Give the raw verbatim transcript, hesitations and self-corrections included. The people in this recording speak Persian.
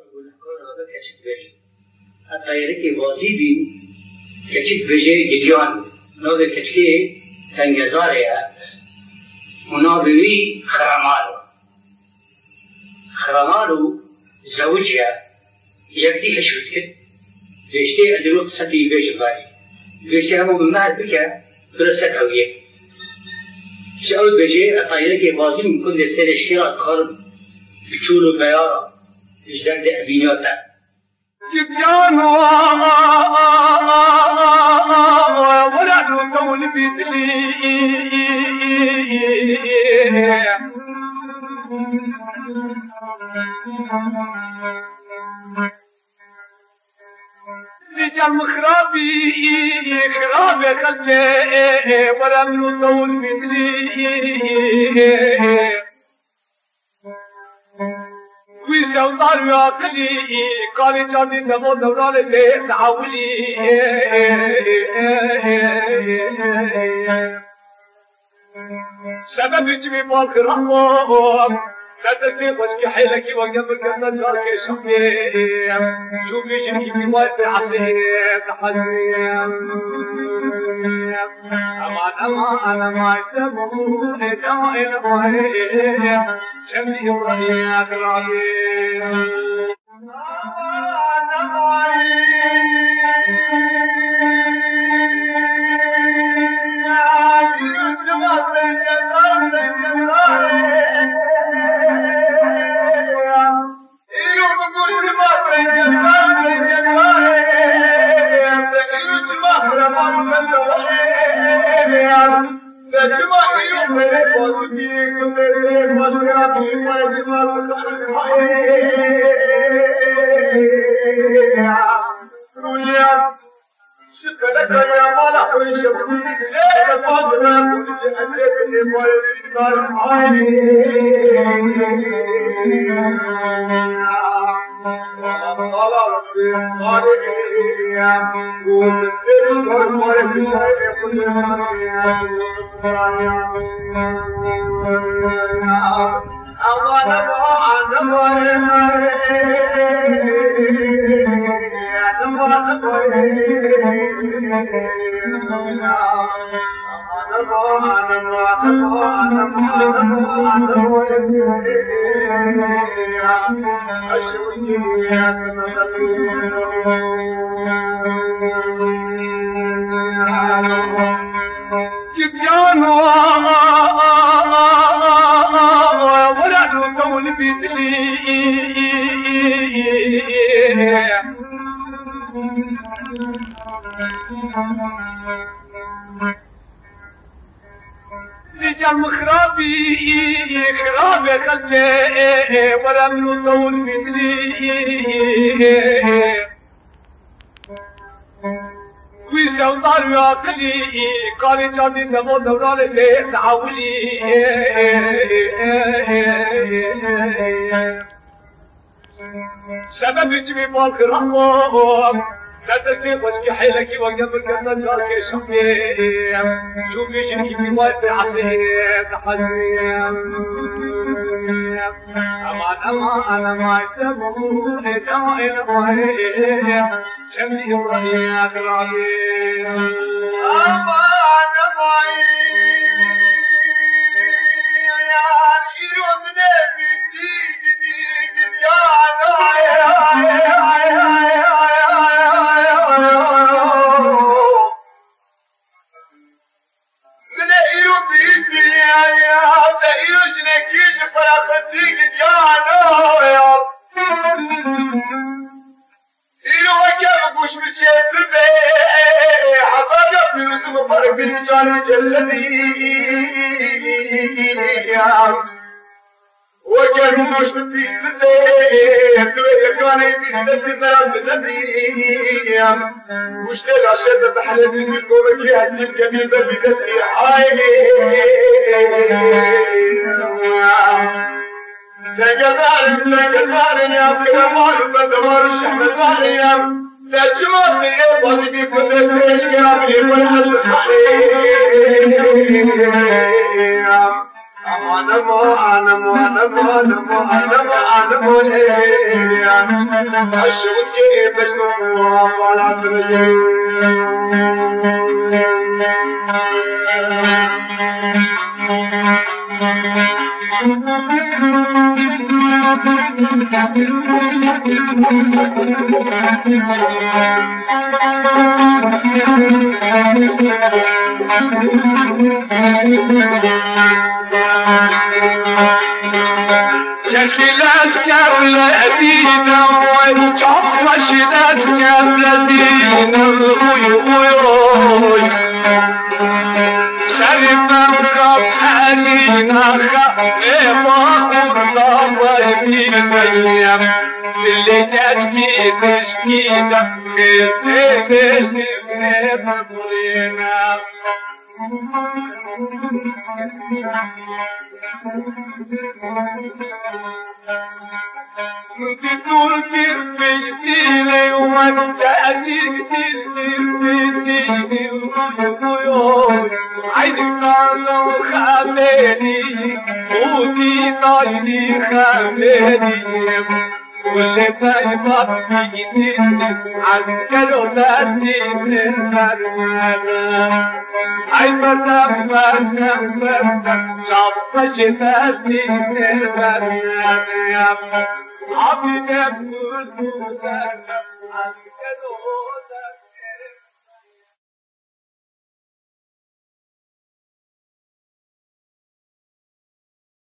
الطيارة كوازي بين كتشك بيجي جديان نود كتشكي تنجزاريا ونابي خرامالو خرامالو زوجها يبدي هشوتك بيشتي أزلو قصتي بيش غاري بيشتي همو من معد بك برسك هوية شاول بيجي الطيارة كوازي من كل دستير اشكيرات خرب بتشولو بيارا اجدر دي أبينيوتا جديان ولد قول بيدلي رجال خرابي خرابي خلجي ولد قول بيدلي ويشوطار وعقلي قال جاني نمو دوران اللي تعولي سبب جمي مالك رحمه لا تستيق وجهي حيلك وجنب الجنة دارك شخمي شوفي جنكي في وقت عصير حزين أمان أمان أمان يتبعو إدائل وهي شمي ورياك العظيم أمان أمان شكلك يا مالح ويشبك سيد فاضلة وجهتك اللي بالي بالعالي الصلاة ربي الصالحين قوم الدرس والمالك أمان أمان جديان ولد قول بيدلي رجال مخرابي خرابي خلجي ولم طول مثلي ويشوطار وعقلي قال جاني نمو دوران اللي تعولي سبب جمي مالك رحمه لا تستيق وجهي حيلك وجنب الجنة دارك شخمي شوفي جنكي في وقت عصير حزين أمان أمان أمان يتبعو إدائل وهي شمي ورياك العظيم أمان أمان يا الخير من الدين دين يا وكانوا مش بتيجي بالليل تويل كانوا يدير بالدماغ بالنبي وش تلع شد بحلبي بالكوبك يا عزيز كبيبة بدسي حاي تجزار تجزار يا كرمان بدمار الشحمزار يا تجمع في قلبي بكل سيش كرامي والحل خالي أنمو أنمو أنمو أنمو أنمو أنمو ليا الشوق يبجنو ولا ترجع يشكي الأسكر الذين ويتعطش الأسكر الذين الغيوي سلما ربحانينا خيما خطاب الدنيا اللي تشكي تشكي دقي تشكي بطرينا تقول في بيتي لي وتأتي تلتي عيني قالوا خامني موتي طيني خامني واللي طيبة بيتي عسكر وناسي من المرمانة عيبة نفسنا نفسنا شطش ناسي من المرمانة عبي نفسنا عسكر